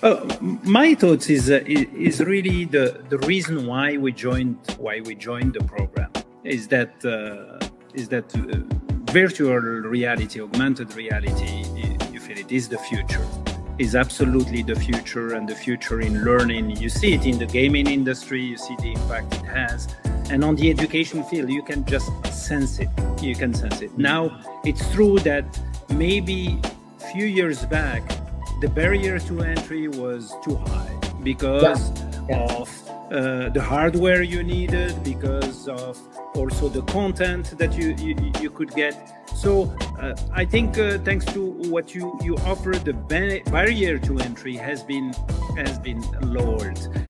My thoughts is really the reason why we joined the program is that virtual reality, augmented reality, you feel it is the future, is absolutely the future, and the future in learning. You see it in the gaming industry, you see the impact it has, and on the education field, you can just sense it. You can sense it. Now, it's true that maybe a few years back, the barrier to entry was too high because of the hardware you needed, because of also the content that you could get. So I think thanks to what you offer, the barrier to entry has been lowered.